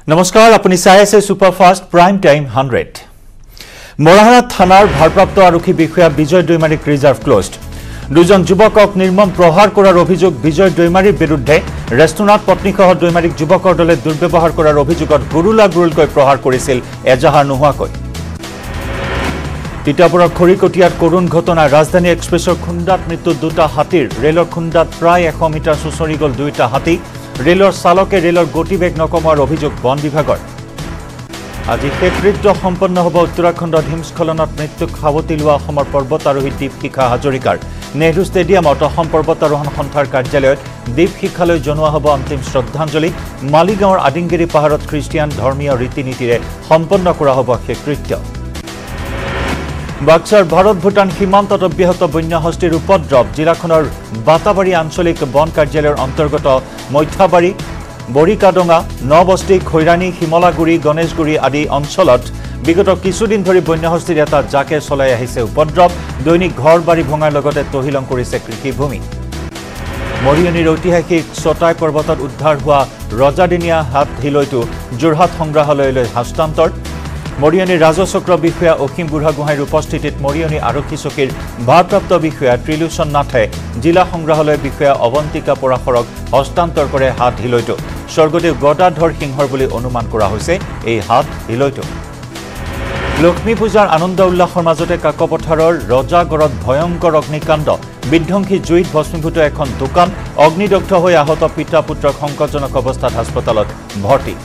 নমস্কাৰ আপুনি চাই আছে সুপাৰফাষ্ট প্ৰাইম টাইম 100 মৰাহাৰা থানাৰ ভাৰপ্ৰাপ্ত আৰক্ষী বিষয়া বিজয় দৈমাৰীক ৰিজাৰ্ভ ক্লোজড দুজন যুৱকক নিৰ্মম প্ৰহাৰ কৰাৰ অভিযোগ বিজয় দৈমাৰীৰ বিৰুদ্ধে ৰেষ্টুৰাণ্ট পত্নীসহ দৈমাৰীক যুৱকৰ দলে দুৰ্ব্যৱহাৰ কৰাৰ অভিযোগত গুৰুলাগুৰুলকৈ প্ৰহাৰ কৰিছিল এজাহাৰ নোহোৱাকৈ তিতাবৰৰ খৰিকটিয়াত কৰুণ ঘটনা ৰাজধানী এক্সপ্ৰেছৰ খুন্দাত মৃত্যু দুটা হাতীৰ ৰেলৰ খুন্দাত প্ৰায় 100 মিটাৰ সুচৰি গল দুইটা হাতী ৰেলৰ চালকে ৰেলৰ গতিবেগ নকমাৰ অভিযোগ বন বিভাগৰ আজি শেষকৃত্য সম্পন্ন হ'ব উত্তৰাখণ্ডত হিমস্খলনত মৃত্যুক সাৱটি লোৱা অসমৰ পৰ্বতাৰোহী দীপশিখা হাজৰিকাৰ নেহৰু ষ্টেডিয়ামত অসম পৰ্বতাৰোহণ সন্থাৰ কাৰ্যালয়ত দীপশিখালৈ জনোৱা হ'ব অন্তিম শ্ৰদ্ধাঞ্জলি মালিগাঁৱৰ আদিংগিৰি পাহাৰত খ্ৰীষ্টিয়ান ধৰ্মীয় ৰীতি নীতিৰে সম্পন্ন কৰা হ'ব শেষকৃত্য বাক্সাৰ ভাৰত ভূটান সীমান্তত অব্যাহত বন্যহস্তীৰ উপদ্ৰৱ জিলাখনৰ বাতাবাৰী আঞ্চলিক বন কাৰ্যালয়ৰ অন্তৰ্গত মধ্যাবাৰী বৰিকাডঙা নবস্তি খৈৰাণী হিমলাগুৰি গণেশগুৰি আদি অঞ্চলত বিগত কিছুদিন ধৰি বন্যহস্তীৰ এটা জাকে চলাই আহিছে উপদ্ৰৱ দৈনিক ঘৰ বাৰী ভঙাৰ লগতে তহিলং কৰিছে কৃষিভূমি মৰিয়নিৰ ঐতিহাসিক ছটাই পৰ্বতত উদ্ধাৰ হোৱা ৰজাদিনীয়া হাত হিলৈটো যোৰহাট সংগ্ৰহালয়লৈ হস্তান্তৰ মৰিয়নিৰ ৰাজচক্ৰ বিষয়া অসীম বুঢ়াগোহাঁইৰ উপস্থিতিত মৰিয়নি আৰক্ষী চকীৰ ভাৰপ্ৰাপ্ত বিষয়া ত্ৰিলোচন নাথে জিলা সংগ্ৰহালয় বিষয়া অৱন্তিকা পৰাশৰক হস্তান্তৰ কৰে হাত হিলৈটো স্বৰ্গদেৱ গদাধৰ সিংহৰ বুলি অনুমান কৰা হৈছে এই হাত হিলৈটো লক্ষ্মী পূজাৰ আনন্দ উল্লাসৰ মাজতে কাকপথাৰৰ ৰজাগড়ত ভয়ংকৰ অগ্নিকাণ্ড বিধ্বংসী জুইত ভস্মীভূত এখন দোকান অগ্নিদগ্ধ হৈ আহত পিতা পুত্ৰক সংকটজনক অৱস্থাত হাস্পতালত ভৰ্তি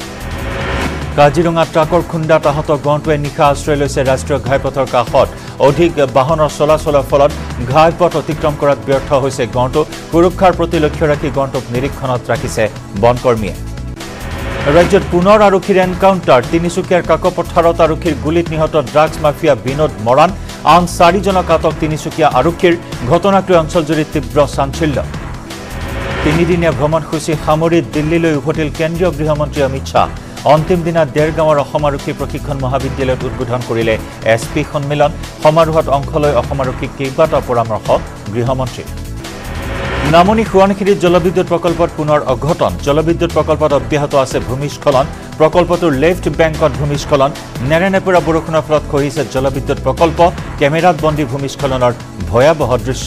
কাজিৰঙা ট্ৰাকৰ খুন্দাত আহত গণটোৱে নিশা আশ্ৰয় লৈছে ৰাষ্ট্ৰীয় ঘাইপথৰ কাষত অধিক বাহনৰ চলাচলৰ ফলত ঘাইপথ অতিক্ৰম কৰাত ব্যৰ্থ হৈছে গণটো সুৰক্ষাৰ প্ৰতি লক্ষ্য ৰাখি গণটোক নিৰীক্ষণত ৰাখিছে বনকৰ্মীয়ে ৰাজ্যত পুনৰ আৰক্ষীৰ এনকাউণ্টাৰ তিনিচুকীয়াৰ কাকপথাৰত আৰক্ষীৰ গুলীত নিহত ড্ৰাগছ মাফিয়া বিনোদ মৰাণ আন 4জনক আটক তিনিচুকীয়া আৰক্ষীৰ ঘটনাটোৱে অঞ্চলজুৰি তীব্ৰ চাঞ্চল্য তিনিদিনীয়া ভ্ৰমণসূচী সামৰি দিল্লীলৈ উভতিল কেন্দ্ৰীয় গৃহমন্ত্ৰী অমিত শ্বাহ অন্তিম দিনা দেৰগাঁৱৰ অসম আৰক্ষী প্ৰশিক্ষণ মহাবিদ্যালয়ত উদ্বোধন কৰিলে এছপি সন্মিলন সমাৰোহত অংশ লৈ অসম আৰক্ষীক কেইবাটাও পৰামৰ্শ গৃহমন্ত্ৰী নামনি সোৱণশিৰিত জলবিদ্যুৎ প্ৰকল্পত পুনৰ অঘটন জলবিদ্যুৎ প্ৰকল্পত অব্যাহত আছে ভূমিস্খলন প্ৰকল্পটোৰ লেফ্ট বেংকত ভূমিস্খলন নেৰেনেপেৰা বৰষুণৰ ফলত খহিছে জলবিদ্যুৎ প্ৰকল্প কেমেৰাত বন্দী ভূমিস্খলনৰ ভয়াৱহ দৃশ্য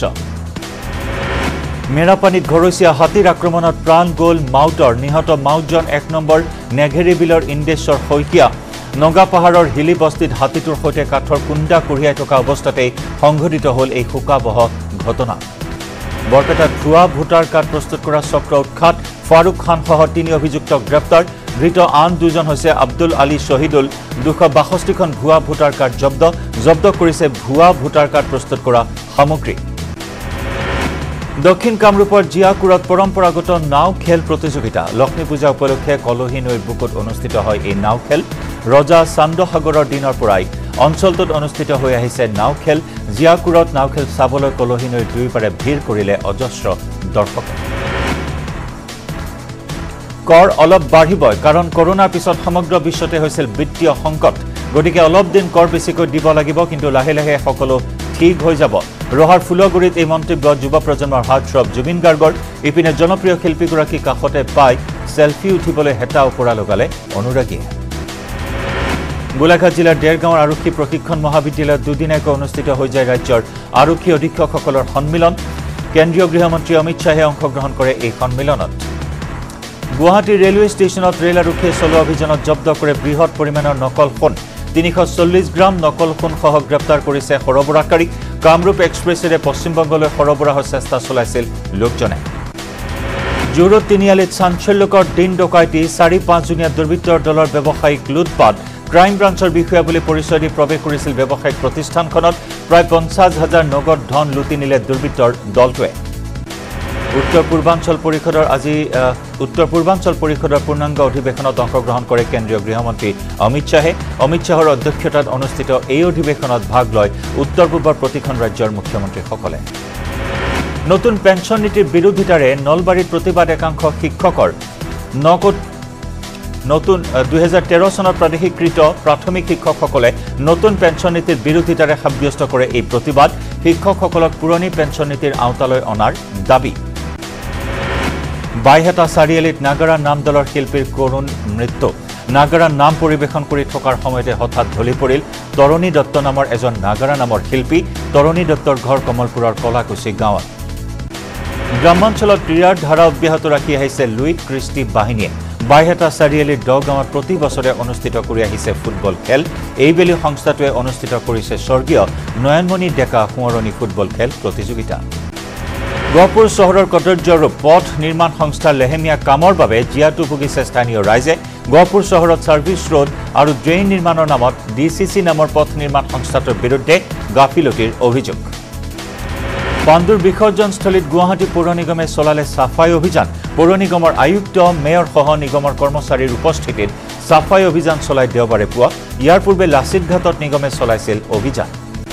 মেৰাপানীত ঘৰচীয়া হাতীৰ আক্ৰমণত প্ৰাণ গ'ল মাউটৰ নিহত মাউটজন 1 নম্বৰ নেঘেৰি বিলৰ ইন্দেশ্বৰ শইকীয়া নগা পাহাৰৰ হিলি বস্তিত হাতীটোৰ সৈতে কাঠৰ কুণ্ডা কঢ়িয়াই থকা অৱস্থাতেই সংঘটিত হ'ল এই শোকাবহ ঘটনা বৰপেটাত ভুৱা ভোটাৰ কাৰ্ড প্ৰস্তুত কৰা চক্ৰ উৎখাত ফাৰুক খানসহ 3 অভিযুক্তক গ্ৰেপ্তাৰ ধৃত আন 2জন হৈছে আব্দুল আলী শহীদুল 262খন ভুৱা ভোটাৰ কাৰ্ড জব্দ কৰিছে ভুৱা ভোটাৰ কাৰ্ড প্ৰস্তুত কৰা সামগ্ৰী দক্ষিণ কামৰূপৰ জিয়াকুৰত পৰম্পৰাগত নাও খেল প্ৰতিযোগিতা লক্ষ্মী পূজা উপলক্ষে কলহী নৈৰ বুকুত অনুষ্ঠিত হয় এই নাও খেল ৰজা চান্দসাগৰৰ দিনৰ পৰাই অঞ্চলটোত অনুষ্ঠিত হৈ আহিছে নাও খেল জিয়াকুৰত নাও খেল চাবলৈ কলহী নৈৰ দুয়োপাৰে ভিৰ কৰিলে অজস্ৰ দৰ্শকে কৰ অলপ বাঢ়িবই কাৰণ কৰোনাৰ পিছত সমগ্ৰ বিশ্বতে হৈছিল বিত্তীয় সংকট গতিকে অলপ দিন কৰ বেছিকৈ দিব লাগিব কিন্তু লাহে লাহে সকলো ঠিক হৈ যাব ৰহাৰ ফুলগুৰিত এই মন্তব্য যুৱ প্ৰজন্মৰ হাৰ্টথ্ৰব জুবিন গাৰ্গৰ ইপিনে জনপ্ৰিয় শিল্পীগৰাকী কাষতে পাই সেলফি উঠিবলৈ হেতা ওপৰা লগালে অনুৰাগীয়ে গোলাঘাট জিলাৰ দেৰগাঁৱৰ আৰক্ষী প্ৰশিক্ষণ মহাবিদ্যালয়ত দুদিনীয়াকৈ অনুষ্ঠিত হৈ যায় ৰাজ্যৰ আৰক্ষী অধীক্ষকসকলৰ সন্মিলন কেন্দ্ৰীয় গৃহমন্ত্ৰী অমিত শ্বাহে অংশগ্ৰহণ কৰে এই সন্মিলনত গুৱাহাটী ৰেলৱে ষ্টেচনত ৰেল আৰক্ষীয়ে চলোৱা অভিযানত জব্দ কৰে বৃহৎ পৰিমাণৰ নকল সোণ 340 গ্ৰাম নকল সোণসহ গ্ৰেপ্তাৰ কৰিছে সৰবৰাহকাৰীক কামৰূপ এক্সপ্ৰেছেৰে পশ্চিমবংগলৈ সৰবৰাহৰ চেষ্টা চলাইছিল লোকজনে জোৰত তিনিআলিত চাঞ্চল্যকৰ দিন ডকাইতি 4-5 জনীয়া দুৰ্বৃত্তৰ দলৰ ব্যৱসায়িক লুটপাট ক্ৰাইম ব্ৰাঞ্চৰ বিষয়া বুলি পৰিচয় দি প্ৰৱেশ কৰিছিল ব্যৱসায়িক প্ৰতিষ্ঠানখনত প্ৰায় 50,000 নগদ ধন লুটি নিলে দুৰ্বৃত্তৰ দলটোৱে উত্তৰ পূৰ্বাঞ্চল পৰিষদৰ পূৰ্ণাংগ অধিৱেশনত অংশগ্ৰহণ কৰে কেন্দ্ৰীয় গৃহমন্ত্ৰী অমিত শ্বাহৰ অধ্যক্ষতাত অনুষ্ঠিত এই অধিৱেশনত ভাগ লয় উত্তৰ পূৰ্বৰ প্ৰতিখন ৰাজ্যৰ মুখ্যমন্ত্ৰীসকলে নতুন পেঞ্চন নীতিৰ বিৰোধিতাৰে নলবাৰীত প্ৰতিবাদ একাংশ শিক্ষকৰ নতুন 2013 চনত প্ৰাদেশিকৃত প্ৰাথমিক শিক্ষকসকলে নতুন পেঞ্চন নীতিৰ বিৰোধিতাৰে সাব্যস্ত কৰে এই প্ৰতিবাদ শিক্ষকসকলক পুৰণি পেঞ্চন নীতিৰ আওতালৈ অনাৰ দাবী বাইহাটা চাৰিআলিত নাগাৰা নাম দলৰ শিল্পীৰ কৰুণ মৃত্যু নাগাৰা নাম পৰিৱেশন কৰি থকাৰ সময়তে হঠাৎ ঢলি পৰিল তৰণী দত্ত নামৰ এজন নাগাৰা নামৰ শিল্পী তৰণী দত্তৰ ঘৰ কমলপুৰৰ কলাকুছি গাঁৱত গ্ৰামাঞ্চলত ক্ৰীড়াৰ ধাৰা অব্যাহত ৰাখি আহিছে লুইট ক্ৰিষ্টি বাহিনীয়ে বাইহাটা চাৰিআলিৰ গাঁৱত প্ৰতি বছৰে অনুষ্ঠিত কৰি আহিছে ফুটবল খেল এইবেলি সংস্থাটোৱে অনুষ্ঠিত কৰিছে স্বৰ্গীয় নয়নমণি ডেকা সোঁৱৰণী ফুটবল খেল প্ৰতিযোগিতা গহপুৰ চহৰৰ কদৰ্যৰ পথ নিৰ্মাণ সংস্থাৰ লেহেমীয়া কামৰ বাবে জিয়াটো ভুগিছে স্থানীয় ৰাইজে গহপুৰ চহৰত ছাৰ্ভিচ ৰোড আৰু ড্ৰেইন নিৰ্মাণৰ নামত ডিচিচি নামৰ পথ নিৰ্মাণ সংস্থাটোৰ বিৰুদ্ধে গাফিলতিৰ অভিযোগ পাণ্ডুৰ বিসৰ্জনস্থলীত গুৱাহাটী পৌৰ নিগমে চলালে সাফাই অভিযান পৌৰ নিগমৰ আয়ুক্ত মেয়ৰ সহ নিগমৰ কৰ্মচাৰীৰ উপস্থিতিত সাফাই অভিযান চলাই দেওবাৰে পুৱা ইয়াৰ পূৰ্বে লাচিত ঘাটত নিগমে চলাইছিল অভিযান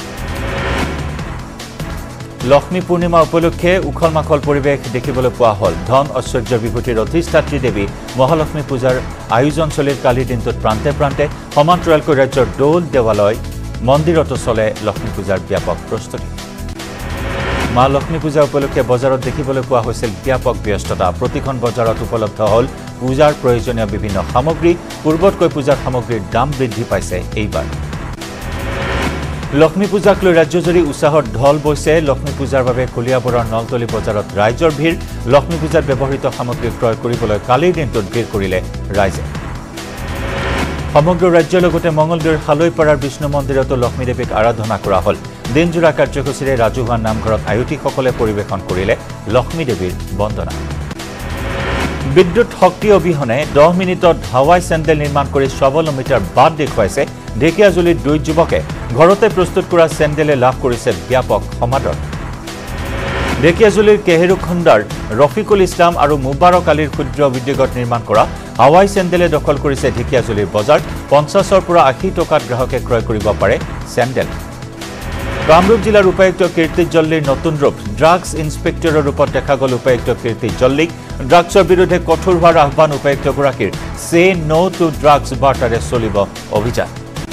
লক্ষ্মী পূৰ্ণিমা উপলক্ষে উখল মাখল পৰিৱেশ দেখিবলৈ পোৱা হ'ল ধন ঐশ্বৰ্যৰ বিভূতিৰ অধিষ্ঠাত্ৰী দেৱী মহালক্ষ্মী পূজাৰ আয়োজন চলিল কালিৰ দিনটোত প্ৰান্তে প্ৰান্তে সমান্তৰালকৈ ৰাজ্যৰ দৌল দেৱালয় মন্দিৰতো চলে লক্ষ্মী পূজাৰ ব্যাপক প্ৰস্তুতি মা লক্ষ্মী পূজা উপলক্ষে বজাৰত দেখিবলৈ পোৱা হৈছিল ব্যাপক ব্যস্ততা প্ৰতিখন বজাৰত উপলব্ধ হ'ল পূজাৰ প্ৰয়োজনীয় বিভিন্ন সামগ্ৰী পূৰ্বতকৈ পূজাৰ সামগ্ৰীৰ দাম বৃদ্ধি পাইছে এইবাৰ লক্ষ্মী পূজাক লৈ ৰাজ্যজুৰি উৎসাহৰ ঢল বৈছে লক্ষ্মী পূজাৰ বাবে কলিয়াবৰৰ নলতলি বজাৰত ৰাইজৰ ভিৰ লক্ষ্মী পূজাত ব্যৱহৃত সামগ্ৰী ক্ৰয় কৰিবলৈ কালিৰ দিনটোত ভিৰ কৰিলে ৰাইজে সমগ্ৰ ৰাজ্যৰ লগতে মঙলদৈৰ হালৈপাৰাৰ বিষ্ণু মন্দিৰতো লক্ষ্মী দেৱীক আৰাধনা কৰা হ'ল দিনজোৰা কাৰ্যসূচীৰে ৰাজহুৱা নামঘৰত আয়তীসকলে পৰিৱেশন কৰিলে লক্ষ্মী দেৱীৰ বন্দনা বিদ্যুৎ শক্তি অবিহনে 10 মিনিটত হাৱাই চেণ্ডেল নিৰ্মাণ কৰি স্বাৱলম্বিতাৰ বাট দেখুৱাইছে ঢেকিয়াজুলিৰ দুই যুৱকে ঘৰতে প্ৰস্তুত কৰা চেণ্ডেলে লাভ কৰিছে ব্যাপক সমাদৰ ঢেকিয়াজুলিৰ কেহেৰুখণ্ডাৰ ৰফিকুল ইছলাম আৰু মুবাৰক আলীৰ ক্ষুদ্ৰ উদ্যোগত নিৰ্মাণ কৰা হাৱাই চেণ্ডেলে দখল কৰিছে ঢেকিয়াজুলিৰ বজাৰ 50ৰ পৰা 80 টকাত গ্ৰাহকে ক্ৰয় কৰিব পাৰে চেণ্ডেল কামৰূপ জিলাৰ উপায়ুক্ত কীৰ্তি জল্লিৰ নতুন ৰূপ ড্ৰাগছ ইন্সপেক্টৰৰ ৰূপত দেখা গ'ল উপায়ুক্ত কীৰ্তি জল্লিক ড্ৰাগছৰ বিৰুদ্ধে কঠোৰ হোৱাৰ আহ্বান উপায়ুক্তগৰাকীৰ সে নো টু ড্ৰাগছ বাৰ্তাৰে চলিব অভিযান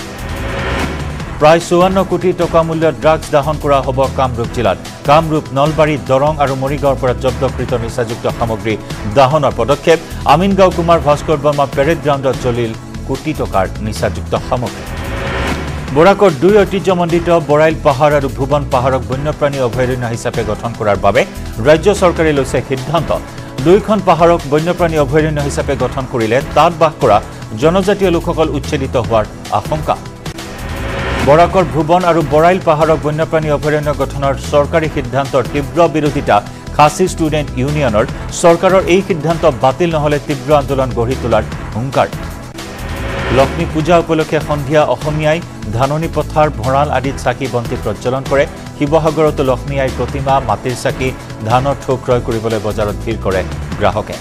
প্ৰায় 54 কোটি টকা মূল্যৰ ড্ৰাগছ দাহন কৰা হ'ব কামৰূপ জিলাত কামৰূপ নলবাৰী দৰং আৰু মৰিগাঁৱৰ পৰা জব্দকৃত নিচাযুক্ত সামগ্ৰী দাহনৰ পদক্ষেপ আমিনগাঁও কুমাৰ ভাস্কৰ বৰ্মা পেৰেড গ্ৰাউণ্ডত জ্বলিল কোটি টকাৰ নিচাযুক্ত সামগ্ৰী বৰাকৰ দুই ঐতিহ্যমণ্ডিত বৰাইল পাহাৰ আৰু ভুৱন পাহাৰক বন্যপ্ৰাণী অভয়াৰণ্য হিচাপে গঠন কৰাৰ বাবে ৰাজ্য চৰকাৰে লৈছে সিদ্ধান্ত দুইখন পাহাৰক বন্যপ্ৰাণী অভয়াৰণ্য হিচাপে গঠন কৰিলে তাত বাস কৰা জনজাতীয় লোকসকল উচ্ছেদিত হোৱাৰ আশংকা বৰাকৰ ভুৱন আৰু বৰাইল পাহাৰক বন্যপ্ৰাণী অভয়াৰণ্য গঠনৰ চৰকাৰী সিদ্ধান্তৰ তীব্ৰ বিৰোধিতা খাচী ষ্টুডেণ্ট ইউনিয়নৰ চৰকাৰৰ এই সিদ্ধান্ত বাতিল নহ'লে তীব্ৰ আন্দোলন গঢ়ি তোলাৰ হুংকাৰ লক্ষ্মী পূজা উপলক্ষে সন্ধিয়া অসমীয়াই ধাননি পথাৰ ভঁৰাল আদিত চাকি বন্তি প্ৰজ্বলন কৰে শিৱসাগৰতো লক্ষ্মী আইৰ প্ৰতিমা মাটিৰ চাকি ধানৰ ঠোক ক্ৰয় কৰিবলৈ বজাৰত ভিৰ কৰে গ্ৰাহকে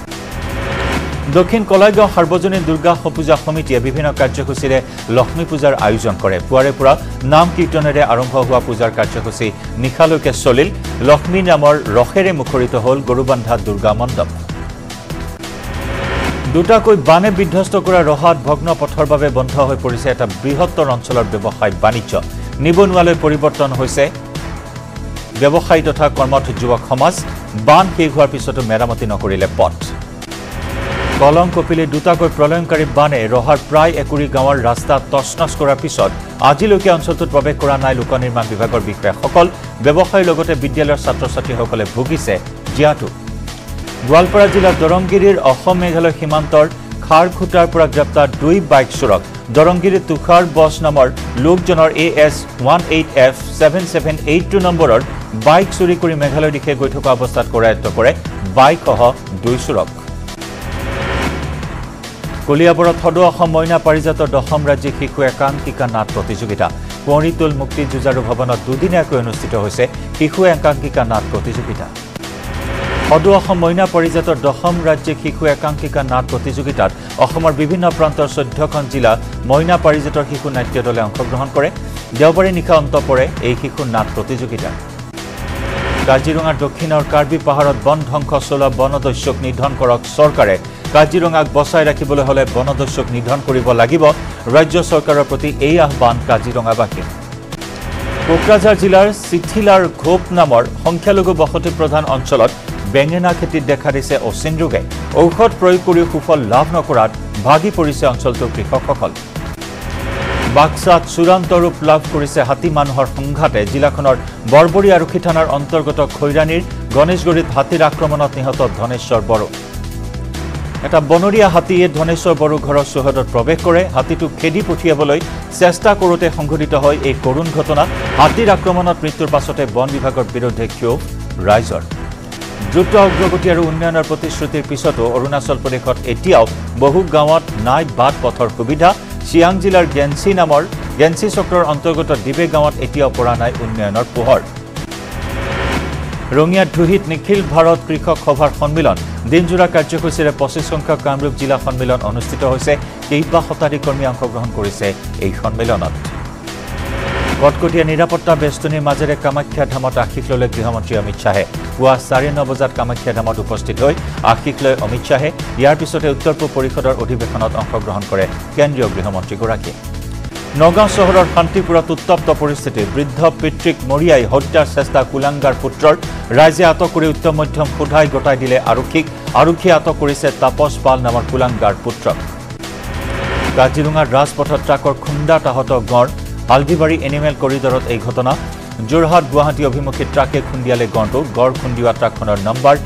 দক্ষিণ কলাইগাঁও সাৰ্বজনীন দুৰ্গা পূজা সমিতিয়ে বিভিন্ন কাৰ্যসূচীৰে লক্ষ্মী পূজাৰ আয়োজন কৰে পুৱাৰে পৰা নাম কীৰ্তনেৰে আৰম্ভ হোৱা পূজাৰ কাৰ্যসূচী নিশালৈকে চলিল লক্ষ্মী নামৰ ৰসেৰে মুখৰিত হ'ল গৰুবান্ধা দুৰ্গা মণ্ডপ দুটাকৈ বানে বিধ্বস্ত কৰা ৰহাত ভগ্ন পথৰ বাবে বন্ধ হৈ পৰিছে এটা বৃহত্তৰ অঞ্চলৰ ব্যৱসায় বাণিজ্য নিবনুৱালৈ পৰিৱৰ্তন হৈছে ব্যৱসায়ী তথা কৰ্মঠ যুৱক সমাজ বান শেষ হোৱাৰ পিছতো মেৰামতি নকৰিলে পথ কলং কপিলি দুটাকৈ প্ৰলয়ংকাৰী বানে ৰহাৰ প্ৰায় একুৰি গাঁৱৰ ৰাস্তা তছনছ কৰাৰ পিছত আজিলৈকে অঞ্চলটোত প্ৰৱেশ কৰা নাই লোক নিৰ্মাণ বিভাগৰ বিষয়াসকল ব্যৱসায়ীৰ লগতে বিদ্যালয়ৰ ছাত্ৰ ছাত্ৰীসকলে ভুগিছে জিয়াটো গোৱালপাৰা জিলাৰ দৰংগিৰিৰ অসম মেঘালয় সীমান্তৰ খাৰখুটাৰ পৰা গ্ৰেপ্তাৰ দুই বাইক চোৰক দৰংগিৰিৰ তুষাৰ বছ নামৰ লোকজনৰ AS18F7782 নম্বৰৰ বাইক চুৰি কৰি মেঘালয়ৰ দিশে গৈ থকা অৱস্থাত কৰায়ত্ব কৰে বাইকসহ দুই চোৰক কলিয়াবৰত সদৌ অসম মইনা পাৰিজাতৰ 10ম ৰাজ্যিক শিশু একাংকিকা নাট প্ৰতিযোগিতা কুঁৱৰীটোল মুক্তি যুঁজাৰু ভৱনত দুদিনীয়াকৈ অনুষ্ঠিত হৈছে শিশু একাংকিকা নাট প্ৰতিযোগিতা সদৌ অসম মইনা পাৰিজাতৰ 10ম ৰাজ্যিক শিশু একাংকিকা নাট প্ৰতিযোগিতাত অসমৰ বিভিন্ন প্ৰান্তৰ 14খন জিলা মইনা পাৰিজাতৰ শিশু নাট্য দলে অংশগ্ৰহণ কৰে দেওবাৰে নিশা অন্ত পৰে এই শিশু নাট প্ৰতিযোগিতা কাজিৰঙাৰ দক্ষিণৰ কাৰ্বি পাহাৰত বন ধ্বংস চলোৱা বনদস্যুক নিধন কৰক চৰকাৰে কাজিৰঙাক বচাই ৰাখিবলৈ হলে বনদস্যুক নিধন কৰিব লাগিব ৰাজ্য চৰকাৰৰ প্ৰতি এই আহ্বান কাজিৰঙাবাসীৰ কোকৰাঝাৰ জিলাৰ চিঠিলাৰ ঘোপ নামৰ সংখ্যালঘু বসতি প্ৰধান অঞ্চলত বেঙেনা খেতিত দেখা দিছে অচিন ৰোগে ঔষধ প্ৰয়োগ কৰি সুফল লাভ নকৰাত ভাগি পৰিছে অঞ্চলটোৰ কৃষকসকল বাক্সাত চূড়ান্ত ৰূপ লাভ কৰিছে হাতী মানুহৰ সংঘাতে জিলাখনৰ বৰবৰী আৰক্ষী থানাৰ অন্তৰ্গত খৈৰাণীৰ গণেশগুৰিত হাতীৰ আক্ৰমণত নিহত ধনেশ্বৰ বড়ো এটা বনৰীয়া হাতীয়ে ধনেশ্বৰ বড়ো ঘৰৰ চৌহদত প্ৰৱেশ কৰে হাতীটো খেদি পঠিয়াবলৈ চেষ্টা কৰোতে সংঘটিত হয় এই কৰুণ ঘটনা হাতীৰ আক্ৰমণত মৃত্যুৰ পাছতে বন বিভাগৰ বিৰুদ্ধে ক্ষোভ ৰাইজৰ দ্ৰুত অগ্ৰগতি আৰু উন্নয়নৰ প্ৰতিশ্ৰুতিৰ পিছতো অৰুণাচল প্ৰদেশত এতিয়াও বহু গাঁৱত নাই বাট পথৰ সুবিধা চিয়াং জিলাৰ গেঞ্চি চক্ৰৰ অন্তৰ্গত ডিবে গাঁৱত এতিয়াও পৰা নাই উন্নয়নৰ পোহৰ ৰঙিয়াত ধুহিত নিখিল ভাৰত কৃষক সভাৰ সন্মিলন দিনজোৰা কাৰ্যসূচীৰে 25 সংখ্যক কামৰূপ জিলা সন্মিলন অনুষ্ঠিত হৈছে কেইবা শতাধিক কৰ্মী অংশগ্ৰহণ কৰিছে এই সন্মিলনত কটকটীয়া নিৰাপত্তা বেষ্টনীৰ মাজেৰে কামাখ্যা ধামত আশীষ ল'লে গৃহমন্ত্ৰী অমিত শ্বাহে পুৱা 9:30 বজাত কামাখ্যা ধামত উপস্থিত হৈ আশীষ লৈ অমিত শ্বাহে ইয়াৰ পিছতে উত্তৰ পূব পৰিষদৰ অধিৱেশনত অংশগ্ৰহণ কৰে কেন্দ্ৰীয় গৃহমন্ত্ৰীগৰাকীয়ে নগাঁও চহৰৰ শান্তিপুৰত উত্তপ্ত পৰিস্থিতি বৃদ্ধ পিতৃক মৰিয়াই হত্যাৰ চেষ্টা কুলাংগাৰ পুত্ৰৰ ৰাইজে আটক কৰি উত্তম মধ্যম সোধাই গতাই দিলে আৰক্ষীয়ে আটক কৰিছে তাপস পাল নামৰ কুলাংগাৰ পুত্ৰক কাজিৰঙাৰ ৰাজপথত ট্ৰাকৰ খুন্দাত আহত গড় হালদিবাৰী এনিমেল কৰিডৰত এই ঘটনা যোৰহাট গুৱাহাটী অভিমুখী ট্ৰাকে খুন্দিয়ালে গড়টো গড় খুন্দিওৱা ট্ৰাকখনৰ নম্বৰ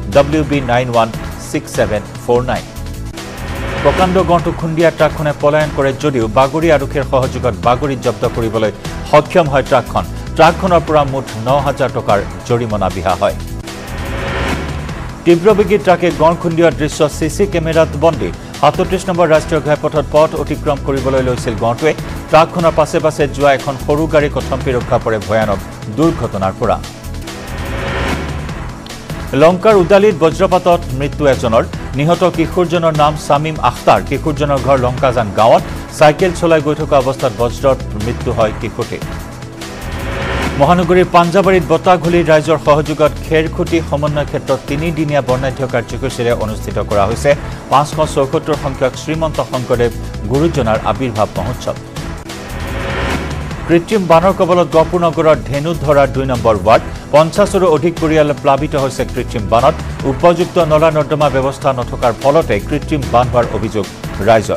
WB916749 প্ৰকাণ্ড গড়টো খুন্দিয়া ট্ৰাকখনে পলায়ন কৰে যদিও বাগৰি আৰক্ষীৰ সহযোগত বাগৰিত জব্দ কৰিবলৈ সক্ষম হয় ট্ৰাকখনৰ পৰা মুঠ 9,000 টকাৰ জৰিমনা বিহা হয় তীব্ৰবেগী ট্ৰাকে গড় খুন্দিওৱা দৃশ্য চিচি কেমেৰাত বন্দী 37 নম্বৰ ৰাষ্ট্ৰীয় ঘাইপথত পথ অতিক্ৰম কৰিবলৈ লৈছিল গড়টোৱে ট্ৰাকখনৰ পাছে পাছে যোৱা এখন সৰু গাড়ী কথম্পি ৰক্ষা পৰে ভয়ানক দুৰ্ঘটনাৰ পৰা লংকাৰ উদালিত বজ্ৰপাতত মৃত্যু এজনৰ নিহত কিশোৰজনৰ নাম সামিম আখতাৰ কিশোৰজনৰ ঘৰ লংকাজান গাঁৱত সাইকেল চলাই গৈ থকা অৱস্থাত বজ্ৰত মৃত্যু হয় কিশোৰটিৰ মহানগৰীৰ পাঞ্জাবাৰীত বতাহঘুলিৰ ৰাইজৰ সহযোগত খেৰখুটি সমন্বয় ক্ষেত্ৰত 3 দিনীয়া বৰ্ণাঢ্য কাৰ্যসূচীৰে অনুষ্ঠিত কৰা হৈছে 574 সংখ্যক শ্ৰীমন্ত শংকৰদেৱ গুৰুজনাৰ আবিৰ্ভাৱ মহোৎসৱ কৃত্ৰিম বানৰ কবলত গহপুৰ নগৰৰ ধেনুধৰাৰ 2 নম্বৰ ৱাৰ্ড 50ৰো অধিক পৰিয়াল প্লাবিত হৈছে কৃত্ৰিম বানত উপযুক্ত নলা নৰ্দমা ব্যৱস্থা নথকাৰ ফলতে কৃত্ৰিম বান হোৱাৰ অভিযোগ ৰাইজৰ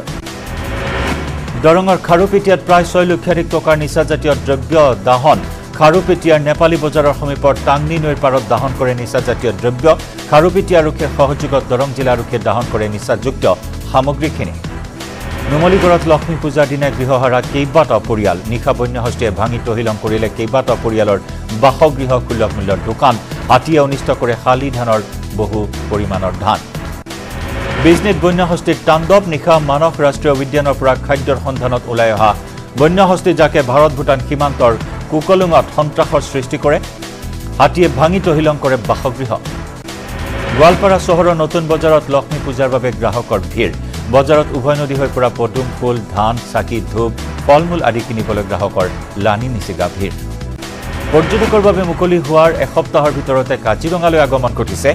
দৰঙৰ খাৰুপেটিয়াত প্ৰায় 6 লক্ষাধিক টকাৰ নিচাজাতীয় দ্ৰব্য দাহন খাৰুপেটিয়াৰ নেপালী বজাৰৰ সমীপৰ টাংনি নৈৰ পাৰত দাহন কৰে নিচাজাতীয় দ্ৰব্য খাৰুপেটিয়া আৰক্ষীৰ সহযোগত দৰং জিলা আৰক্ষীয়ে দাহন কৰে নিচাযুক্ত সামগ্ৰীখিনি নুমলীগড়ত লক্ষ্মী পূজাৰ দিনা গৃহহাৰা কেইবাটাও পৰিয়াল নিশা বন্যহস্তীয়ে ভাঙি তহিলং কৰিলে কেইবাটাও পৰিয়ালৰ বাসগৃহ সুলভ মূল্যৰ দোকান হাতীয়ে অনিষ্ট কৰে শালি ধানৰ বহু পৰিমাণৰ ধান বিজনেট বন্যহস্তীৰ তাণ্ডৱ নিশা মানস ৰাষ্ট্ৰীয় উদ্যানৰ পৰা খাদ্যৰ সন্ধানত ওলাই অহা বন্যহস্তী যাকে ভাৰত ভূটান সীমান্তৰ কুকলুঙত সন্ত্ৰাসৰ সৃষ্টি কৰে হাতীয়ে ভাঙি তহিলং কৰে বাসগৃহ গোৱালপাৰা চহৰৰ নতুন বজাৰত লক্ষ্মী পূজাৰ বাবে গ্ৰাহকৰ ভিৰ বজাৰত উভয় নদী হৈ পৰা পদুম ফুল ধান চাকি ধূপ ফলমূল আদি কিনিবলৈ গ্ৰাহকৰ লানি নিচিগা ভিৰ পৰ্যটকৰ বাবে মুকলি হোৱাৰ এসপ্তাহৰ ভিতৰতে কাজিৰঙালৈ আগমন ঘটিছে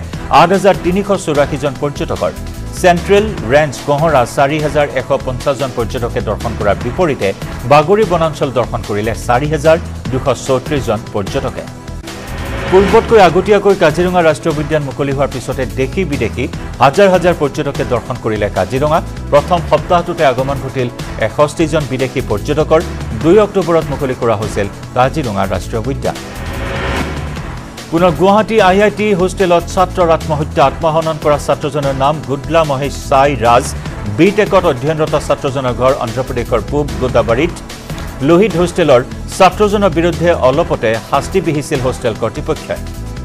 8,384 জন পৰ্যটকৰ চেন্ট্ৰেল ৰেঞ্জ কহৰা 4,150 জন পৰ্যটকে দৰ্শন কৰাৰ বিপৰীতে বাগৰি বনাঞ্চল দৰ্শন কৰিলে 4,234 জন পৰ্যটকে পূৰ্বতকৈ আগতীয়াকৈ কাজিৰঙা ৰাষ্ট্ৰীয় উদ্যান মুকলি হোৱাৰ পিছতে দেশী বিদেশী হাজাৰ হাজাৰ পৰ্যটকে দৰ্শন কৰিলে কাজিৰঙা প্ৰথম সপ্তাহটোতে আগমন ঘটিল 61 জন বিদেশী পৰ্যটকৰ 2 অক্টোবৰত মুকলি কৰা হৈছিল কাজিৰঙা ৰাষ্ট্ৰীয় উদ্যান পুনৰ গুৱাহাটী IIT হোষ্টেলত ছাত্ৰৰ আত্মহনন কৰা ছাত্ৰজনৰ নাম গুডলা মহেশ সাই ৰাজ বিটেকত অধ্যয়নৰত ছাত্ৰজনৰ ঘৰ অন্ধ্ৰপ্ৰদেশৰ পূব গোদাবাৰীত লোহিত হোষ্টেলৰ ছাত্ৰজনৰ বিৰুদ্ধে অলপতে শাস্তি বিহিছিল হোষ্টেল কৰ্তৃপক্ষই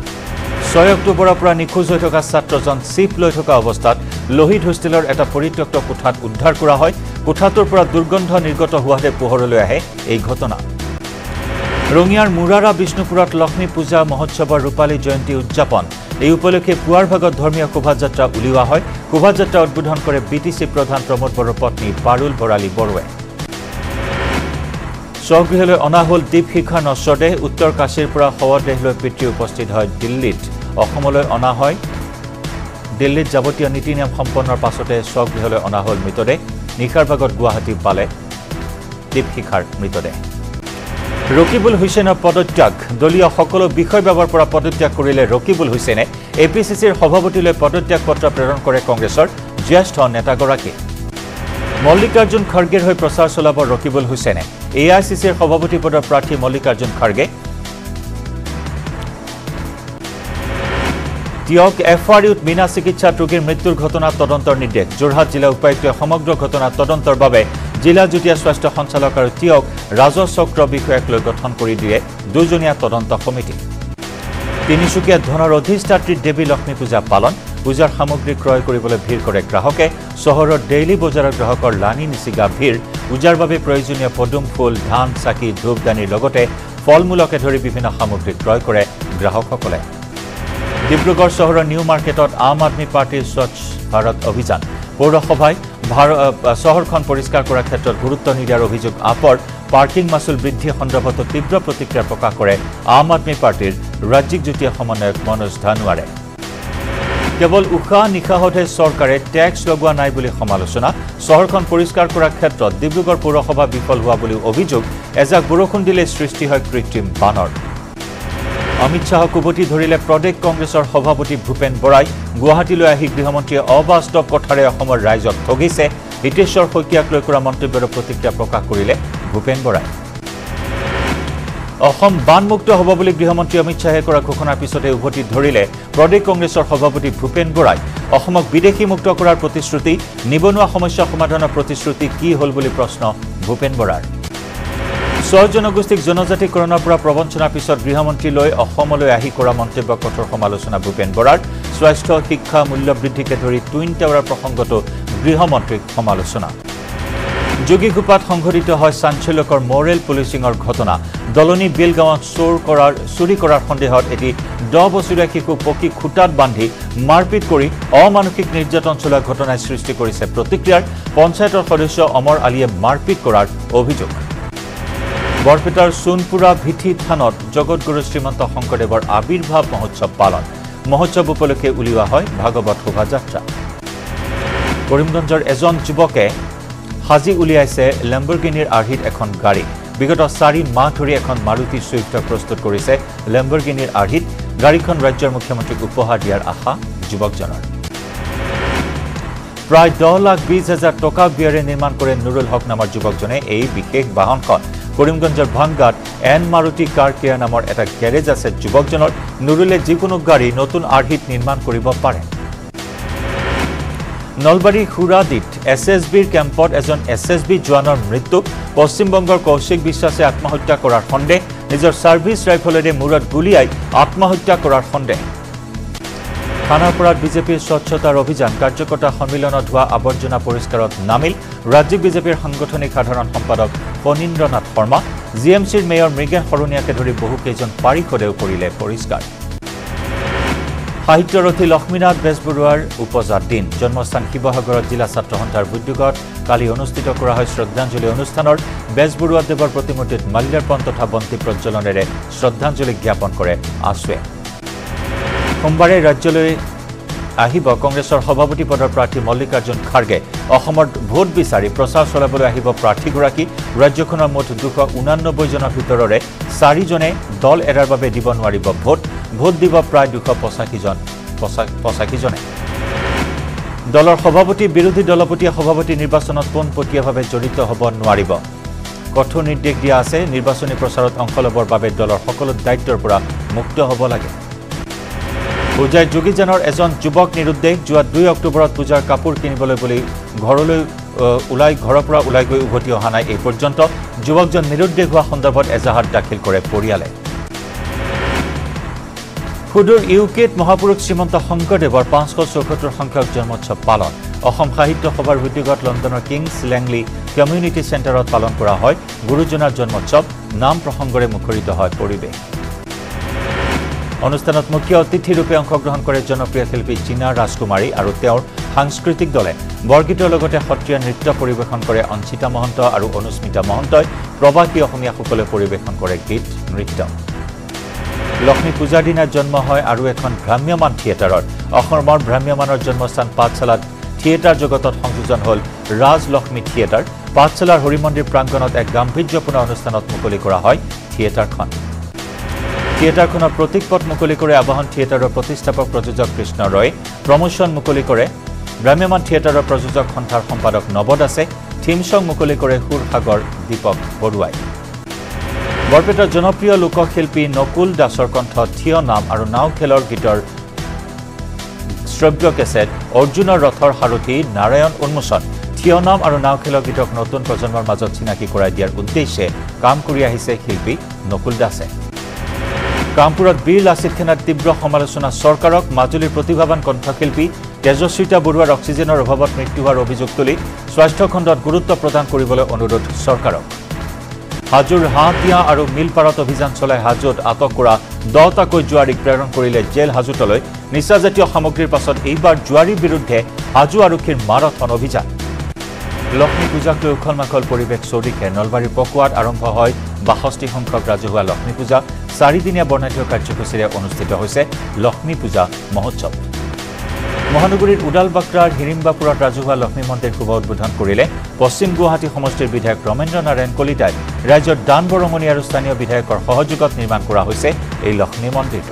6 অক্টোবৰৰ পৰা নিখোজ হৈ থকা ছাত্ৰজন চিপ লৈ থকা অৱস্থাত লোহিত হোষ্টেলৰ এটা পৰিত্যক্ত কোঠাত উদ্ধাৰ কৰা হয় কোঠাটোৰ পৰা দুৰ্গন্ধ নিৰ্গত হোৱাতে পোহৰলৈ আহে এই ঘটনা ৰঙিয়াৰ মুৰাৰা বিষ্ণুপুৰত লক্ষ্মী পূজা মহোৎসৱৰ ৰূপালী জয়ন্তী উদযাপন এই উপলক্ষে পুৱাৰ ভাগত ধৰ্মীয় শোভাযাত্ৰা উলিওৱা হয় শোভাযাত্ৰা উদ্বোধন কৰে BTC প্ৰধান প্ৰমোদ বড়োৰ পত্নী পাৰুল বৰালী বড়োৱে স্বগৃহলৈ অনা হল দীপশিখা নশ্বৰদেহ উত্তৰ কাশীৰ পৰা শৱদেহলৈ পিতৃ উপস্থিত হয় দিল্লীত অসমলৈ অনা হয় দিল্লীত যাৱতীয় নীতি নিয়ম সম্পন্নৰ পাছতে স্বগৃহলৈ অনা হল মৃতদেহ নিশাৰ ভাগত গুৱাহাটী পালে দীপশিখাৰ মৃতদেহ ৰকিবুল হুছেইনৰ পদত্যাগ দলীয় সকলো বিষয়বাবৰ পৰা পদত্যাগ কৰিলে ৰকিবুল হুছেইনে APCCৰ সভাপতিলৈ পদত্যাগ পত্ৰ প্ৰেৰণ কৰে কংগ্ৰেছৰ জ্যেষ্ঠ নেতাগৰাকী মল্লিকাৰ্জুন খাৰ্গেৰ হৈ প্ৰচাৰ চলাব ৰকিবুল হুছেইনে এআইচিচিৰ সভাপতি পদৰ প্ৰাৰ্থী মল্লিকাৰ্জুন খাৰ্গে তিয়ক এফআৰইউত বিনা চিকিৎসাত ৰোগীৰ মৃত্যুৰ ঘটনা তদন্তৰ নিৰ্দেশ যোৰহাট জিলা উপায়ুক্তই সমগ্ৰ ঘটনা তদন্তৰ বাবে জিলা যুটীয়া স্বাস্থ্য সঞ্চালক আৰু তিয়ক ৰাজচক্ৰ বিষয়াক লৈ গঠন কৰি দিয়ে দুজনীয়া তদন্ত সমিতি তিনিচুকীয়া ধনৰ অধিষ্ঠাত্ৰী দেৱী লক্ষ্মী পূজা পালন পূজাৰ সামগ্ৰী ক্ৰয় কৰিবলৈ ভিৰ কৰে গ্ৰাহকে চহৰৰ ডেইলি বজাৰৰ গ্ৰাহকৰ লানি নিচিগা ভিৰ পূজাৰ বাবে প্ৰয়োজনীয় পদুম ফুল ধান চাকি ধূপদানিৰ লগতে ফলমূলকে ধৰি বিভিন্ন সামগ্ৰী ক্ৰয় কৰে গ্ৰাহকসকলে ডিব্ৰুগড় চহৰৰ নিউ মাৰ্কেটত আম আদমি পাৰ্টিৰ স্বচ্ছ ভাৰত অভিযান পৌৰসভাই চহৰখন পৰিষ্কাৰ কৰাৰ ক্ষেত্ৰত গুৰুত্ব নিদিয়াৰ অভিযোগ আপৰ পাৰ্কিং মাচুল বৃদ্ধি সন্দৰ্ভত তীব্ৰ প্ৰতিক্ৰিয়া প্ৰকাশ কৰে আম আদমি পাৰ্টিৰ ৰাজ্যিক যুটীয়া সমন্বয়ক মনোজ ধানোৱাৰে কেৱল উশাহ নিশাহতহে চৰকাৰে টেক্স লগোৱা নাই বুলি সমালোচনা চহৰখন পৰিষ্কাৰ কৰাৰ ক্ষেত্ৰত ডিব্ৰুগড় পৌৰসভা বিফল হোৱা বুলি অভিযোগ এজাক বৰষুণ দিলে সৃষ্টি হয় কৃত্ৰিম বানৰ অমিত শাহক উভতি ধৰিলে প্ৰদেশ কংগ্ৰেছৰ সভাপতি ভূপেন বৰাই গুৱাহাটীলৈ আহি গৃহমন্ত্ৰীয়ে অবাস্তৱ কথাৰে অসমৰ ৰাইজক ঠগিছে হিতেশ্বৰ শইকীয়াক লৈ কৰা মন্তব্যৰ প্ৰতিক্ৰিয়া প্ৰকাশ কৰিলে ভূপেন বৰাই অসম বানমুক্ত হ'ব বুলি গৃহমন্ত্ৰী অমিত শাহে কৰা ঘোষণাৰ পিছতে উভতি ধৰিলে প্ৰদেশ কংগ্ৰেছৰ সভাপতি ভূপেন বৰাই অসমক বিদেশী মুক্ত কৰাৰ প্ৰতিশ্ৰুতি নিবনুৱা সমস্যা সমাধানৰ প্ৰতিশ্ৰুতি কি হ'ল বুলি প্ৰশ্ন ভূপেন বৰাৰ ছয় জনগোষ্ঠীক জনজাতিকৰণৰ পৰা প্ৰবঞ্চনাৰ পিছত গৃহমন্ত্ৰীলৈ অসমলৈ আহি কৰা মন্তব্য কঠোৰ সমালোচনা ভূপেন বৰাৰ স্বাস্থ্য শিক্ষা মূল্য বৃদ্ধিকে ধৰি টুইন টাৱাৰৰ প্ৰসংগতো গৃহমন্ত্ৰীক সমালোচনা যোগীঘোপাত সংঘটিত হয় চাঞ্চল্যকৰ মৰেল পুলিচিঙৰ ঘটনা দলনি বেলগাঁৱত চুৰি কৰাৰ সন্দেহত এটি 10 বছৰীয়া শিশুক পকি খুটাত বান্ধি মাৰপিট কৰি অমানসিক নিৰ্যাতন চলোৱা ঘটনাই সৃষ্টি কৰিছে প্ৰতিক্ৰিয়াৰ পঞ্চায়তৰ সদস্য অমৰ আলীয়ে মাৰপিট কৰাৰ অভিযোগ বৰপেটাৰ সোণপুৰা ভিথি থানত জগতগুৰু শ্ৰীমন্ত শংকৰদেৱৰ আবিৰ্ভাৱ মহোৎসৱ পালন মহোৎসৱ উপলক্ষে উলিওৱা হয় ভাগৱত শোভাযাত্ৰা কৰিমগঞ্জৰ এজন যুৱকে হাজি উলিয়াইছে লেম্বৰগিনিৰ আৰ্হিত এখন গাড়ী বিগত 4 মাহ ধৰি এখন মাৰুতি সুইফ্ট প্ৰস্তুত কৰিছে লেম্বৰগিনিৰ আৰ্হিত গাড়ীখন ৰাজ্যৰ মুখ্যমন্ত্ৰীক উপহাৰ দিয়াৰ আশা যুৱকজনৰ প্ৰায় 10,20,000 টকা ব্যয়েৰে নিৰ্মাণ কৰে নুৰুল হক নামৰ যুৱকজনে এই বিশেষ বাহনখন কৰিমগঞ্জৰ ভাংগাত এন মাৰুতি কাৰ কেয়াৰ নামৰ এটা গ্যাৰেজ আছে যুৱকজনৰ নুৰুলে যিকোনো গাড়ী নতুন আৰ্হিত নিৰ্মাণ কৰিব পাৰে নলবাৰী খুৰাদিত এছএছবিৰ কেম্পত এজন এছএছবি জোৱানৰ মৃত্যু পশ্চিমবংগৰ কৌশিক বিশ্বাসে আত্মহত্যা কৰাৰ সন্দেহ নিজৰ সাৰ্ভিস ৰাইফলেৰে মূৰত গুলিয়াই আত্মহত্যা কৰাৰ সন্দেহ খানাপাৰাত বিজেপিৰ স্বচ্ছতাৰ অভিযান কাৰ্যকৰ্তা সন্মিলনত হোৱা আৱৰ্জনা পৰিষ্কাৰত নামিল ৰাজ্যিক বিজেপিৰ সাংগঠনিক সাধাৰণ সম্পাদক ফণীন্দ্ৰনাথ শৰ্মা জিএমচিৰ মেয়ৰ মৃগেন সৰুণীয়াকে ধৰি বহুকেইজন পাৰিষদেও কৰিলে পৰিষ্কাৰ সাহিত্যৰথী লক্ষ্মীনাথ বেজবৰুৱাৰ উপজাৰ দিন জন্মস্থান শিৱসাগৰত জিলা ছাত্ৰ সন্থাৰ উদ্যোগত কালি অনুষ্ঠিত কৰা হয় শ্ৰদ্ধাঞ্জলি অনুষ্ঠানৰ বেজবৰুৱা দেৱৰ প্ৰতিমূৰ্তিত মাল্যাৰ্পণ তথা বন্তি প্ৰজ্বলনেৰে শ্ৰদ্ধাঞ্জলি জ্ঞাপন কৰে আছুৱে সোমবাৰে ৰাজ্যলৈ আহিব কংগ্ৰেছৰ সভাপতি পদৰ প্ৰাৰ্থী মল্লিকাৰ্জুন খাৰ্গে অসমৰ ভোট বিচাৰি প্ৰচাৰ চলাবলৈ আহিব প্ৰাৰ্থীগৰাকী ৰাজ্যখনৰ মুঠ 289 জনৰ ভিতৰৰে 4 জনে দল এৰাৰ বাবে দিব নোৱাৰিব ভোট দিব প্ৰায় 285 জনে দলৰ সভাপতি বিৰোধী দলপতীয়া সভাপতি নিৰ্বাচনত পোনপটীয়াভাৱে জড়িত হ'ব নোৱাৰিব কঠোৰ নিৰ্দেশ দিয়া আছে নিৰ্বাচনী প্ৰচাৰত অংশ ল'বৰ বাবে দলৰ সকলো দায়িত্বৰ পৰা মুক্ত হ'ব লাগে পূজাৰ যোগীজনৰ এজন যুৱক নিৰুদ্দেশ যোৱা 2 অক্টোবৰত পূজাৰ কাপোৰ কিনিবলৈ বুলি ঘৰৰ পৰা ওলাই গৈ উভতি অহা নাই এই পৰ্যন্ত যুৱকজন নিৰুদ্দেশ হোৱা সন্দৰ্ভত এজাহাত দাখিল কৰে পৰিয়ালে সুদূৰ ইউকেত মহাপুৰুষ শ্ৰীমন্ত শংকৰদেৱৰ 574 সংখ্যক জন্মোৎসৱ পালন অসম সাহিত্য সভাৰ উদ্যোগত লণ্ডনৰ কিংছ লেংলি কমিউনিটি চেণ্টাৰত পালন কৰা হয় গুৰুজনাৰ জন্মোৎসৱ নাম প্ৰসংগৰে মুখৰিত হয় পৰিৱেশ অনুষ্ঠানত মুখ্য অতিথিৰূপে অংশগ্ৰহণ কৰে জনপ্ৰিয় শিল্পী জিনা ৰাজকুমাৰী আৰু তেওঁৰ সাংস্কৃতিক দলে বৰগীতৰ লগতে সত্ৰীয়া নৃত্য পৰিৱেশন কৰে অঞ্চিতা মহন্ত আৰু অনুস্মিতা মহন্তই প্ৰবাসী অসমীয়াসকলে পৰিৱেশন কৰে গীত নৃত্য লক্ষ্মী পূজাৰ দিনা জন্ম হয় আৰু এখন ভ্ৰাম্যমান থিয়েটাৰৰ অসমৰ ভ্ৰাম্যমানৰ জন্মস্থান পাঠশালাত থিয়েটাৰ জগতত সংযোজন হ'ল ৰাজলক্ষ্মী থিয়েটাৰ পাঠশালাৰ হৰি মন্দিৰ প্ৰাংগণত এক গাম্ভীৰ্যপূৰ্ণ অনুষ্ঠানত মুকলি কৰা হয় থিয়েটাৰখন থিয়েটাৰখনৰ প্ৰতীক পট মুকলি কৰে আবাহন থিয়েটাৰৰ প্ৰতিষ্ঠাপক প্ৰযোজক কৃষ্ণ ৰয় প্ৰমোশ্যন মুকলি কৰে ভ্ৰাম্যমান থিয়েটাৰৰ প্ৰযোজক সন্থাৰ সম্পাদক নব দাসে থিম সং মুকলি কৰে সুৰসাগৰ দীপক বৰুৱাই বৰপেটাৰ জনপ্ৰিয় লোকশিল্পী নকুল দাসৰ কণ্ঠ থিয় নাম আৰু নাও খেলৰ গীতৰ শ্ৰব্য কেছেট অৰ্জুনৰ ৰথৰ সাৰথী নাৰায়ণ উন্মোচন থিয় নাম আৰু নাও খেলৰ গীতক নতুন প্ৰজন্মৰ মাজত চিনাকি কৰাই দিয়াৰ উদ্দেশ্যে কাম কৰি আহিছে শিল্পী নকুল দাসে কামপুৰত বীৰ লাচিত সেনাৰ তীব্ৰ সমালোচনা চৰকাৰক মাজুলীৰ প্ৰতিভাৱান কণ্ঠশিল্পী তেজস্বিতা বৰুৱাৰ অক্সিজেনৰ অভাৱত মৃত্যু হোৱাৰ অভিযোগ তুলি স্বাস্থ্য খণ্ডত গুৰুত্ব প্ৰদান কৰিবলৈ অনুৰোধ চৰকাৰক হাজোৰ হাতিয়া আৰু মিলপাৰত অভিযান চলাই হাজোত আটক কৰা 10টাকৈ জুৱাৰীক প্ৰেৰণ কৰিলে জেল হাজোতলৈ নিচাজাতীয় সামগ্ৰীৰ পাছত এইবাৰ জুৱাৰীৰ বিৰুদ্ধে হাজো আৰক্ষীৰ মাৰাথন অভিযান লক্ষ্মী পূজাক লৈ উখল মাখল পৰিৱেশ চৌদিশে নলবাৰীৰ পকুৱাত আৰম্ভ হয় 62 সংখ্যক ৰাজহুৱা লক্ষ্মী পূজা 4 দিনীয়া বৰ্ণাঢ্য কাৰ্যসূচীৰে অনুষ্ঠিত হৈছে লক্ষ্মী পূজা মহোৎসৱ মহানগৰীৰ উডালবাক্ৰাৰ হিৰিম্বাপুৰত ৰাজহুৱা লক্ষ্মী মন্দিৰ শুভ উদ্বোধন কৰিলে পশ্চিম গুৱাহাটী সমষ্টিৰ বিধায়ক ৰমেন্দ্ৰ নাৰায়ণ কলিতাই ৰাজ্যৰ দান বৰঙণি আৰু স্থানীয় বিধায়কৰ সহযোগত নিৰ্মাণ কৰা হৈছে এই লক্ষ্মী মন্দিৰটো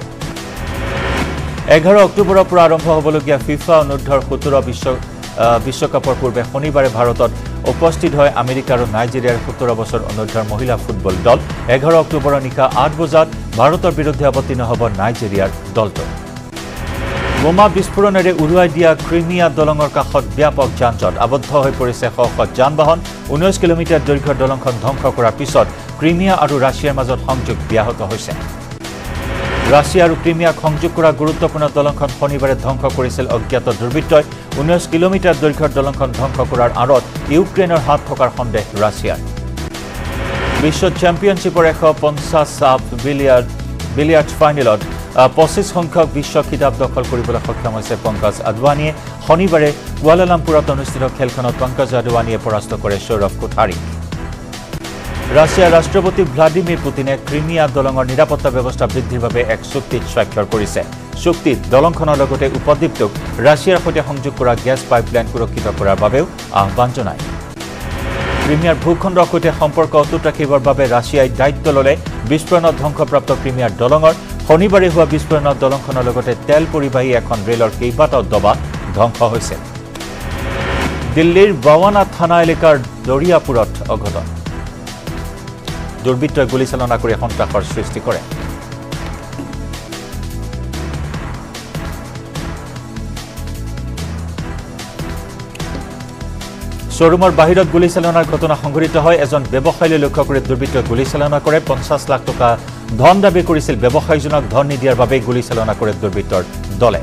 11 অক্টোবৰৰ পৰা আৰম্ভ হ'বলগীয়া ফিফা অনুৰ্ধৰ 17 বিশ্বকাপৰ পূৰ্বে শনিবাৰে ভাৰতত উপস্থিত হয় আমেৰিকা আৰু নাইজেৰিয়াৰ 17 বছৰ অনুৰ্ধৰ মহিলা ফুটবল দল 11 অক্টোবৰৰ নিশা 8 বজাত ভাৰতৰ বিৰুদ্ধে অৱতীৰ্ণ হ'ব নাইজেৰিয়াৰ দলটো বোমা বিস্ফোৰণেৰে উৰুৱাই দিয়া ক্ৰিমিয়া দলঙৰ কাষত ব্যাপক যান-জঁট আবদ্ধ হৈ পৰিছে শ শ যান-বাহন 19 কিলোমিটাৰ দৈৰ্ঘ্যৰ দলংখন ধ্বংস কৰাৰ পিছত ক্ৰিমিয়া আৰু ৰাছিয়াৰ মাজত সংযোগ ব্যাহত হৈছে ৰাছিয়া আৰু ক্ৰিমিয়াক সংযোগ কৰা গুৰুত্বপূৰ্ণ দলংখন শনিবাৰে ধ্বংস কৰিছিল অজ্ঞাত দুৰ্বৃত্তই 19 কিলোমিটাৰ দৈৰ্ঘ্যৰ দলংখন ধ্বংস কৰাৰ আঁৰত ইউক্ৰেইনৰ হাত থকাৰ সন্দেহ ৰাছিয়াৰ বিশ্ব চেম্পিয়নশ্বিপৰ 150 বিলিয়াৰ্ড ফাইনেলত 25 সংখ্যক বিশ্ব খিতাপ দখল কৰিবলৈ সক্ষম হৈছে পংকজ আদৱানীয়ে শনিবাৰে কুৱালালামপুৰত অনুষ্ঠিত খেলখনত পংকজ আদৱানীয়ে পৰাস্ত কৰে সৌৰভ কোঠাৰীক ৰাছিয়াৰ ৰাষ্ট্ৰপতি ভ্লাদিমিৰ পুতিনে ক্ৰিমিয়া দলঙৰ নিৰাপত্তা ব্যৱস্থা বৃদ্ধিৰ বাবে এক চুক্তিত স্বাক্ষৰ কৰিছে চুক্তিত দলংখনৰ লগতে উপদ্বীপটোক ৰাছিয়াৰ সৈতে সংযোগ কৰা গেছ পাইপলাইন সুৰক্ষিত কৰাৰ বাবেও আহ্বান জনায় ক্ৰিমিয়াৰ ভূখণ্ডৰ সৈতে সম্পৰ্ক অটুট ৰাখিবৰ বাবে ৰাছিয়াই দায়িত্ব ল'লে বিস্ফোৰণত ধ্বংসপ্ৰাপ্ত ক্ৰিমিয়াৰ দলঙৰ শনিবাৰে হোৱা বিস্ফোৰণত দলংখনৰ লগতে তেল পৰিবাহী এখন ৰেলৰ কেইবাটাও ডবা ধ্বংস হৈছে দিল্লীৰ বাৱানা থানা এলেকাৰ দৰিয়াপুৰত অঘটন দুৰ্বৃত্তই গুলীচালনা কৰি সন্ত্ৰাসৰ সৃষ্টি কৰে শ্বৰুমৰ বাহিৰত গুলীচালনাৰ ঘটনা সংঘটিত হয় এজন ব্যৱসায়ীলৈ লক্ষ্য কৰি দুৰ্বৃত্তই গুলীচালনা কৰে 50 লাখ টকা ধন দাবী কৰিছিল ব্যৱসায়ীজনক ধন নিদিয়াৰ বাবে গুলীচালনা কৰে দুৰ্বৃত্তৰ দলে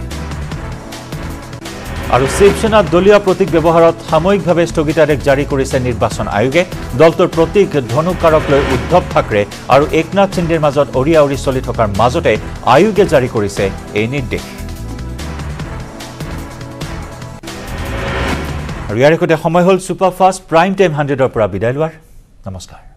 আৰু শিৱসেনা দলীয় প্ৰতীক ব্যৱহাৰত সাময়িকভাৱে স্থগিতাদেশ জাৰি কৰিছে নিৰ্বাচন আয়োগে দলটোৰ প্ৰতীক ধনুকাৰক লৈ উদ্ধৱ ঠাকৰে আৰু একনাথ সিন্দেৰ মাজত অৰিয়াউৰি চলি থকাৰ মাজতে আয়োগে জাৰি কৰিছে এই নিৰ্দেশ আৰু ইয়াৰ সৈতে সময় হ'ল ছুপাৰফাষ্ট প্ৰাইম টাইম 100ৰ পৰা বিদায় লোৱাৰ নমস্কাৰ